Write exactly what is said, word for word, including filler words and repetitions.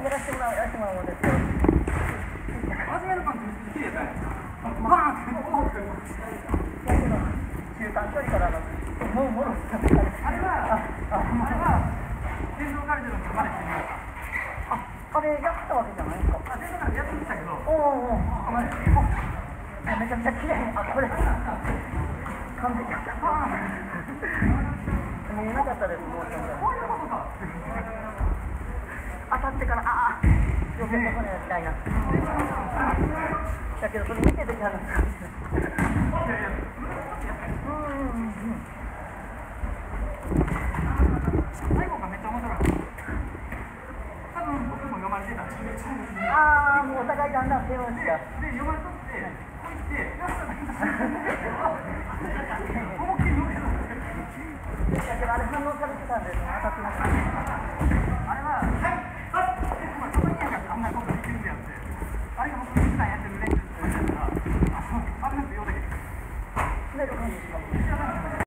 やらせてもらう、やらせてもらうもんですよ。 初めのパンチ綺麗だね。バーンって。 だけど中間距離からのもうもろあれはああれは電動カルテのまでしてみようか。 あ、あれやったわけじゃないですか。 あ、電動カルテやってみたけど。 おおおお。めちゃめちゃ綺麗。あ、これ完璧だった。見えなかったです。もう全然。 こういうことか。 当たってからああよけとこねみたいな。だけどそれ見ててじゃないですか。 最後がめっちゃ面白かった。多分僕も読まれてた。 ああもうお互いだんだん手をしが。 で読まれとってこう言って思いっきり読めた。 だけどあれ反応されてたんですね。当たってました。 あれはたまにやからあんなことできるんやって。あれが僕普段やってる練習とかやったらあのあれなんて用だけど。 出る感じですか。